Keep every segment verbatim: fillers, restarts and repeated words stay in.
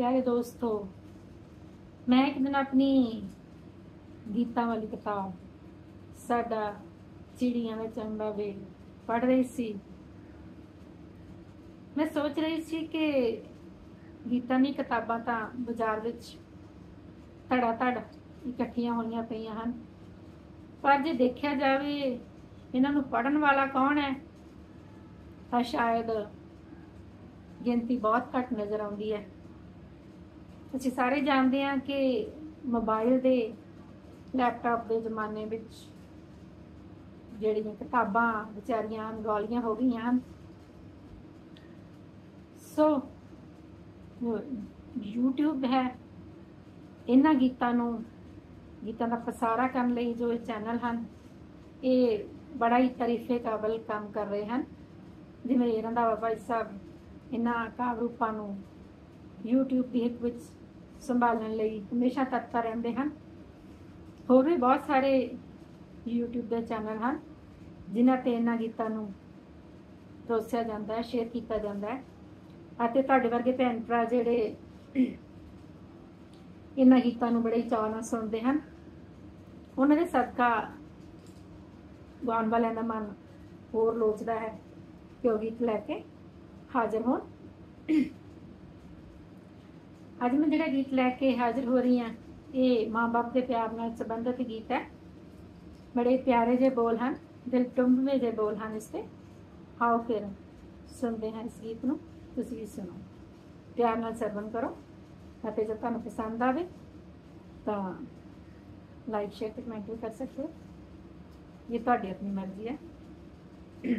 प्यारे दोस्तों, मैं एक दिन अपनी गीतां वाली किताब साडा चिड़ियां दा चंबा वेल पढ़ रही सी। मैं सोच रही सी कि गीतां दी किताबां तां बाजार विच धड़ा धड़ इकट्ठियां होईयां पईयां हन, पर जे देखिया जावे इन्हां नूं पढ़न वाला कौन है तां शायद गिनती बहुत घट नज़र आउंदी है। ਅਸੀਂ ਸਾਰੇ ਜਾਣਦੇ ਹਾਂ कि मोबाइल ਦੇ लैपटॉप ਦੇ ਜ਼ਮਾਨੇ ਵਿੱਚ ਜਿਹੜੀਆਂ ਕਿਤਾਬਾਂ ਵਿਚਾਰੀਆਂ ਅਣਗੌਲੀਆਂ ਹੋ ਗਈਆਂ ਹਨ। ਸੋ YouTube ਹੈ, ਇਹਨਾਂ ਗੀਤਾਂ ਨੂੰ ਗੀਤਾਂ ਦਾ ਪਸਾਰਾ ਕਰਨ ਲਈ ਜੋ ਇਹ ਚੈਨਲ ਹਨ ਇਹ ਬੜਾ ਹੀ ਤਾਰੀਫੇ ਕਾਬਲ ਕੰਮ ਕਰ ਰਹੇ ਹਨ। ਜਿਵੇਂ ਰੰਧਾਵਾ ਭਾਈ ਸਾਹਿਬ ਇਹਨਾਂ ਕਾਵਿ ਰੂਪਾਂ ਨੂੰ YouTube ਦੀ ਹਿੱਕ ਵਿੱਚ ਸੰਭਾਲਣ ਲਈ ਹਮੇਸ਼ਾ ਤਤਪਰ ਰਹਿੰਦੇ ਹਨ। ਹੋਰ ਵੀ ਬਹੁਤ ਸਾਰੇ YouTube ਦੇ ਚੈਨਲ ਹਨ ਜਿਨ੍ਹਾਂ ਤੇ ਇਹਨਾਂ ਗੀਤਾਂ ਨੂੰ ਪਰੋਸਿਆ ਜਾਂਦਾ ਹੈ, ਸ਼ੇਅਰ ਕੀਤਾ ਜਾਂਦਾ ਹੈ ਅਤੇ ਤੁਹਾਡੇ ਵਰਗੇ ਭੈਣ ਭਰਾ ਜਿਹੜੇ ਇਹਨਾਂ ਗੀਤਾਂ ਨੂੰ ਬੜੇ ਚਾਅ ਨਾਲ ਸੁਣਦੇ ਹਨ, ਉਹਨਾਂ ਦੇ ਸਦਕਾ ਗਾਉਣ ਵਾਲਿਆਂ ਦਾ ਮਨ ਹੋਰ ਲੋਚਦਾ ਹੈ ਕਿ ਉਹ ਗੀਤ ਲੈ ਕੇ ਹਾਜ਼ਰ ਹੋਣ। ਅੱਜ मैं जिहड़ा गीत लैके हाजिर हो रही हाँ ये माँ बाप के प्यार नाल संबंधित गीत है। बड़े प्यारे जे बोल हैं, दिल टुंबवे जे बोल हैं इस ते। आओ फिर सुनते हैं इस गीत नूं, तुसीं भी सुनो, प्यार नाल सरवण करो अते जो तुहानूं पसंद आवे तां लाइक शेयर ते कमेंट भी कर सकते हो, ये तुहाडी अपनी मर्जी है।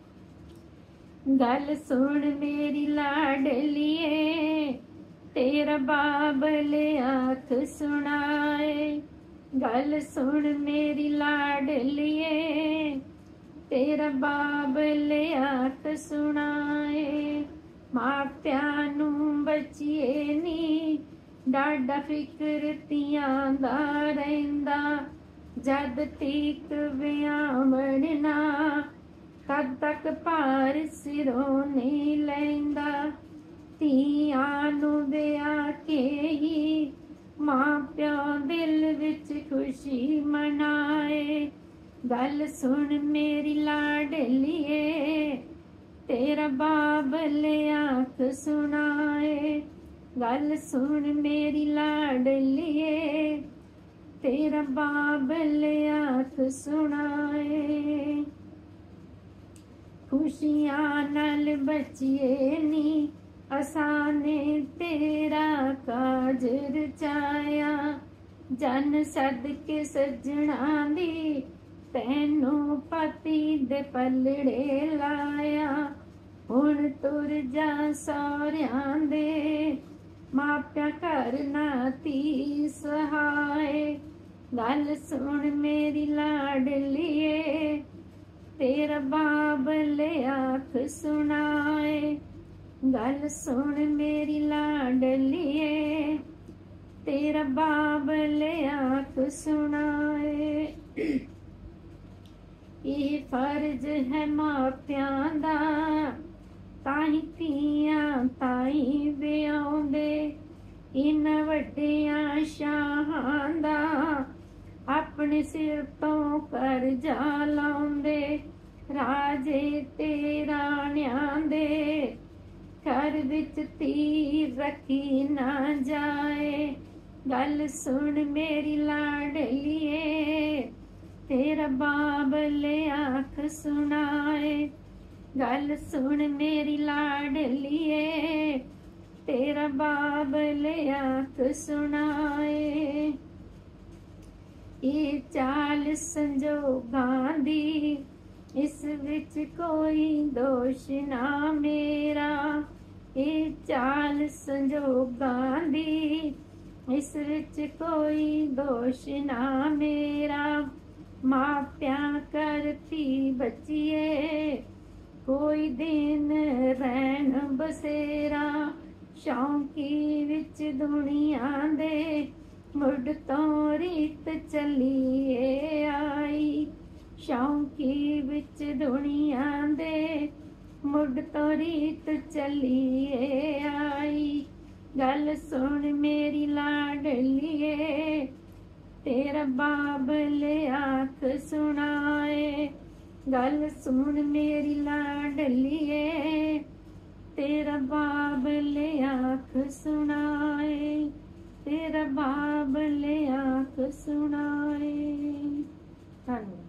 गल सुन मेरी लाडलीए तेरा बाबल आँख सुनाए, गल सुन मेरी लाडलीए तेरा बाबल आँख सुनाए। मापियां नूं बचिए नी डाडा फिक्र तियां दा रहिंदा, जद तीक विआवण ना तद तक भार सिरों नहीं लैंदा। ਧੀਆਂ ਨੂੰ ਵਿਆਹ ਕੇ ਹੀ ਮਾਂ ਪਿਓ ਦਿਲ ਵਿੱਚ ਖੁਸ਼ੀ ਮਨਾਏ। ਗੱਲ ਸੁਣ ਮੇਰੀ ਲਾਡਲੀਏ ਤੇਰਾ ਬਾਬਲ ਆँख ਸੁਣਾਏ, ਗੱਲ ਸੁਣ ਮੇਰੀ ਲਾਡਲੀਏ ਤੇਰਾ ਬਾਬਲ ਆँख ਸੁਣਾਏ। ਖੁਸ਼ੀਆਂ ਨਾਲ ਬਚੀਏ ਨੀ असाने तेरा काज रचाया, जन सदके सजना दी तैनू पति दे पलड़े लाया। हुण तुर जा सौरियां दे मापिया घर ना धी सहाय। गल सुन मेरी लाडलीए तेरा बाबल आँख सुनाए, गल सुन मेरी लाडलीए तेरा बाबल आँख सुनाए। ये फर्ज है मापियां दा ताही धीआं ताई विआउंदे, इन वड्डियां शाहां दा अपने सिर तो करजा लाउंदे। राजे ते राणियां दे घर विच तीर रखी ना जाए। गल सुन मेरी लाडलीए तेरा बाबल आँख सुनाए, गल सुन मेरी लाडलीए तेरा बाबल आँख सुनाए। ये चाल संजोगां दी इस विच कोई दोष ना मेरा, ये चाल संजोगां दी इस विच कोई दोष ना मेरा। मापियां करती बचिए कोई दिन रैन बसेरा, शौकी विच दुनिया दे मुड़ तो रीत चलीए आई। शौकी विच दुनिया दे मुड़ तो रीत चलीए आई। गल सुन मेरी लाडलिए तेरा बाबले आख सुनाए। गल सुन मेरी लाडलिए तेरा बाबले आख सुनाए, तेरा बाबले आख सुनाए। धन्यवाद।